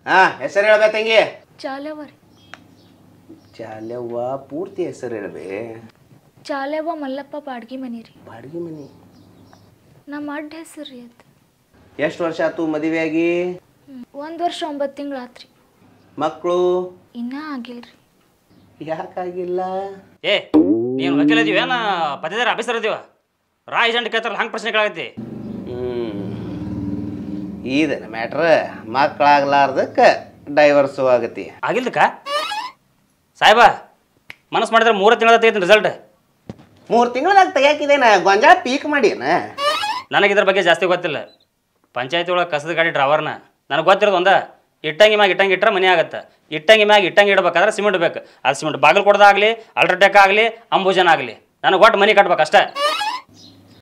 ಹಾ ಹೆಸರು ಹೇಳ್ಬೇ ತಂಗಿ ಚಾಲೆವ ರೀ. ಚಾಲೆವ್ವ ಪೂರ್ತಿ ಹೆಸರು ಹೇಳ್ಬೇ. ಚಾಲೆವ್ವ ಮಲ್ಲಪ್ಪ ಬಾಡ್ಗಿ ಮನಿ ರೀ. ಬಾಡಿಗೆ ಮನಿ. ನಮ್ಮ ಅಡ್ಡ ಹೆಸರು ರೀ ಅದು. ಎಷ್ಟು ವರ್ಷ ಆತು ಮದುವೆ ಆಗಿ? 1 ವರ್ಷ 9 ತಿಂಗಳು ಆತ್ರಿ. ಮಕ್ಕಳು ಇನ್ನೂ ಆಗಿಲ್ರಿ. ಯಾಕಾಗಿಲ್ಲ? ಏ ನೀನು ವಕೀಲ ಇದೀವ ಏನ ಪದವೀಧರ ಆಫೀಸರ್ ಇದೀವ? ರಾ ಏಜೆಂಟ್ ಕೇಳ್ತಾರಲ್ಲ ಹಂಗೆ ಪ್ರಶ್ನೆ ಕೇಳಾಗತ್ತಿ. ಇದನ್ನ ಮ್ಯಾಟ್ರ ಮಕ್ಕಳಾಗ್ಲಾರ್ದಕ್ಕೆ ಡೈವರ್ಸು ಆಗತಿ. ಆಗಿಲ್ದಕ್ಕ ಸಾಹೇಬ ಮನಸ್ಸು ಮಾಡಿದ್ರೆ 3 ತಿಂಗಳ ತೆಗಿತೀನಿ ರಿಸಲ್ಟ್. 3 ತಿಂಗಳದಾಗ ತೆಗಿಯಾಕಿದೇನ ಗೊಂಜಾಳ ಪೀಕ್ ಮಾಡೀನ? ನನಗೆ ಇದ್ರ ಬಗ್ಗೆ ಜಾಸ್ತಿ ಗೊತ್ತಿಲ್ಲ. ಪಂಚಾಯತಿ ಒಳಗೆ ಕಸದ ಗಾಡಿ ಡ್ರೈವರ್ನ ನನಗೆ ಗೊತ್ತಿರೋದು ಒಂದ ಇಟ್ಟಂಗಿ ಮ್ಯಾಗ ಇಟ್ಟಂಗಿ ಇಟ್ಟರೆ ಮನೆ ಆಗತ್ತೆ. ಇಟ್ಟಂಗಿ ಮ್ಯಾಗ ಇಟ್ಟಂಗಿ ಇಡ್ಬೇಕಾದ್ರೆ ಸಿಮೆಂಟ್ ಬೇಕು. ಅದು ಸಿಮೆಂಟ್ ಬಾಗಿಲು ಕೊಡೋದಾಗಲಿ ಅಲ್ಟ್ರಾಟೆಕ್ ಆಗಲಿ ಅಂಬುಜನ್ ಆಗಲಿ ನನಗೆ ಒಟ್ಟು ಮನೆ ಕಟ್ಬೇಕು ಅಷ್ಟೇ.